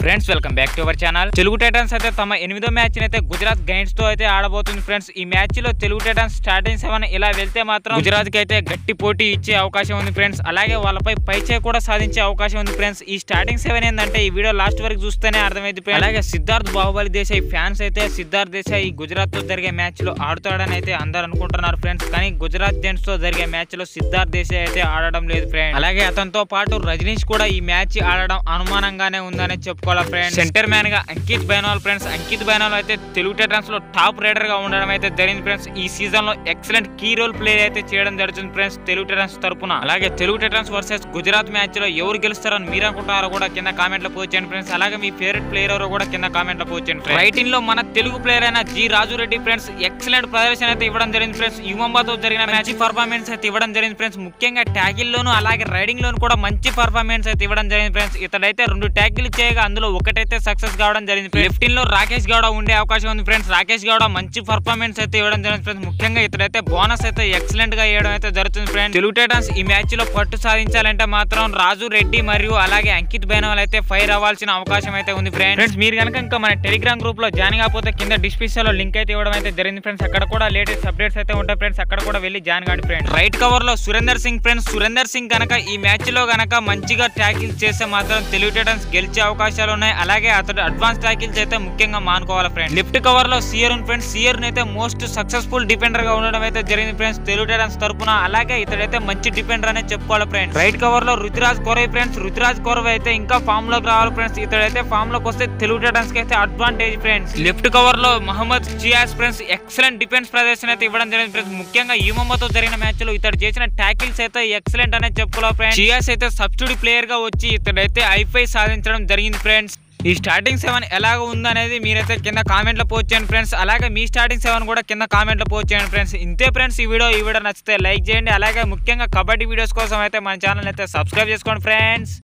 Friends welcome back to our channel. Telugu Titans అయితే తమ 8వ మ్యాచ్ అయితే గుజరాత్ గైంట్స్ తో అయితే ఆడబోతుంది ఫ్రెండ్స్. ఈ మ్యాచ్ లో తెలుగు టైటన్స్ స్టార్టింగ్ 7 ఇలా వెళ్తే మాత్రం గుజరాత్ కి అయితే గట్టి పోటీ ఇచ్చే అవకాశం ఉంది ఫ్రెండ్స్. అలాగే వాళ్ళపై పైచే కూడా సాధించే అవకాశం ఉంది ఫ్రెండ్స్. ఈ స్టార్టింగ్ 7 ఏంటంటే ఈ వీడియో లాస్ట్ వరకు చూస్తేనే అర్థమైంది ఫ్రెండ్స్. అలాగే సిద్ధార్థ్ బాహుబలి దేశాయ్ ఫ్యాన్స్ అయితే సిద్ధార్థ్ దేశాయ్ ఈ గుజరాత్ తో జరిగే మ్యాచ్ లో ఆడుతాడని అయితే అందరు అనుకుంటున్నారు ఫ్రెండ్స్. కానీ గుజరాత్ జెంట్స్ తో జరిగే మ్యాచ్ లో సిద్ధార్థ్ దేశాయ్ అయితే ఆడడం లేదు ఫ్రెండ్స్. అలాగే అతనితో పాటు రజనీష్ కూడా ఈ మ్యాచ్ ఆడడం అనుమానంగానే ఉందని చెప్పుకోవాలి ఫ్రెండ్స్. సెంటర్ మ్యాన్ గా అంకిత్ బైనాల్ ఫ్రెండ్స్. అంకిత్ బైనాల్ అయితే తెలుగు టైటన్స్ లో టాప్ రైడర్ గా ఉండడం అయితే జరిగింది ఫ్రెండ్స్. ఈ సీజన్ లో ఎక్సలెంట్ కీ రోల్ ప్లే అయితే చేయడం జరుగుతుంది ఫ్రెండ్స్ తెలుగు టైటన్స్ తరపున. అలాగే Telugu Titans versus Gujarat match లో ఎవరు గెలుస్తారని మీరు అనుకుంటారో కూడా కింద కామెంట్ లో పోస్ట్ చేయండి ఫ్రెండ్స్. అలాగే మీ ఫేవరెట్ ప్లేయర్ ఎవరో కూడా కింద కామెంట్ లో పోస్ట్ చేయండి. రైటింగ్ లో మన తెలుగు ప్లేయర్ అయిన G Raju Reddy friends excellent ప్రదర్శన అయితే ఇవ్వడం జరిగింది ఫ్రెండ్స్. యువంబాతో జరిగిన మ్యాచ్ పర్ఫార్మెన్స్ అయితే ఇవ్వడం జరిగింది ఫ్రెండ్స్. ముఖ్యంగా ట్యాకిల్ లోను అలాగే రైడింగ్ లోను కూడా మంచి పర్ఫార్మెన్స్ అయితే ఇవ్వడం జరిగింది ఫ్రెండ్స్. ఇతడైతే 2 ట్యాకిల్ చేయగా అందులో ఒకటైతే సక్సెస్ కావడం జరిగింది. లెఫ్ట్ లో రాకేష్ గౌడ ఉండే అవకాశం ఉంది ఫ్రెండ్స్. రాకేష్ గౌడ మంచి పర్ఫార్మెన్స్ అయితే ఇవ్వడం జరిగింది ఫ్రెండ్స్. ముఖ్యంగా ఇతడైతే బోనస్ అయితే ఎక్సలెంట్ గా ఇవ్వడం అయితే జరుగుతుంది ఫ్రెండ్స్. తెలుగు టైటన్స్ ఈ మ్యాచ్ లో పట్టు సాధించాలంటే మాత్రం రాజు రెడ్డి మరియు అలాగే అంకిత్ బైనాల్ అయితే ఫైర్ అవ్వాల్సిన అవకాశం అయితే ఉంది ఫ్రెండ్స్. మీరు కనుక ఇంకా మన టెలిగ్రామ్ గ్రూప్ లో జాయిన్ కాకపోతే కింద డిస్క్రిప్షన్ లో లింక్ అయితే ఇవ్వడం అయితే జరిగింది ఫ్రెండ్స్. అక్కడ కూడా లేటెస్ట్ అప్డేట్స్ అయితే ఉంటాయి ఫ్రెండ్స్. అక్కడ కూడా వెళ్ళి జాయిన్ కాండి ఫ్రెండ్స్. రైట్ కవర్ లో సురేందర్ సింగ్ ఫ్రెండ్స్. సురేందర్ సింగ్ కనుక ఈ మ్యాచ్ లో కనుక మంచిగా ట్యాకిల్ చేస్తే మాత్రం తెలుగు టైటన్స్ గెలిచే అవకాశాలు ఉన్నాయి. అలాగే అతడు అడ్వాన్స్ ట్యాకిల్స్ అయితే ముఖ్యంగా మానుకోవాలి ఫ్రెండ్స్. లెఫ్ట్ కవర్ లో సియర్ ఫ్రెండ్స్. సియర్ అయితే మోస్ట్ సక్సెస్ఫుల్ డిఫెండర్ గా ఉండడం అయితే జరిగింది ఫ్రెండ్స్ తెలుగు టైటన్స్ తరపున. అలాగే ఇతడైతే మంచి డిఫెండర్ అనే చెప్పుకోవాలి ఫ్రెండ్స్. రైట్ కవర్ లో రుతురాజ్ కొరై ఫ్రెండ్స్. రుతురాజ్ కొరై అయితే ఇంకా ఫామ్ లోకి రావాలి ఫ్రెండ్స్. ఇతడైతే ఫామ్ లోకి వస్తే తెలుగు టైటన్స్ కి అయితే అడ్వాంటేజ్ ఫ్రెండ్స్. లెఫ్ట్ కవర్ లో మహమ్మద్ చియాస్ ఫ్రెండ్స్. ఎక్సలెంట్ డిఫెన్స్ ప్రదర్శన అయితే ఇవ్వడం జరిగింది ఫ్రెండ్స్. ముఖ్యంగా యువంబాతో జరిగిన మ్యాచ్ లో ఇతడు చేసిన ట్యాకిల్స్ అయితే ఎక్సలెంట్ అనే చెప్పుకోవాలి ఫ్రెండ్స్. చియాస్ అయితే సబ్స్టిట్యూట్ ప్లేయర్ గా వచ్చి ఇతడైతే ఐఫై సాధించడం జరిగింది ఫ్రెండ్స్. ఈ స్టార్టింగ్ 7 ఎలాగ ఉందనేది మీరైతే కింద కామెంట్ లో పోస్ట్ చేయండి ఫ్రెండ్స్. అలాగే మీ స్టార్టింగ్ 7 కూడా కింద కామెంట్ లో పోస్ట్ చేయండి ఫ్రెండ్స్. ఇంతే ఫ్రెండ్స్ ఈ వీడియో నచ్చితే లైక్ చేయండి. అలాగే ముఖ్యంగా కబడ్డీ వీడియోస్ కోసం అయితే మన ఛానల్ అయితే సబ్స్క్రైబ్ చేసుకోండి ఫ్రెండ్స్.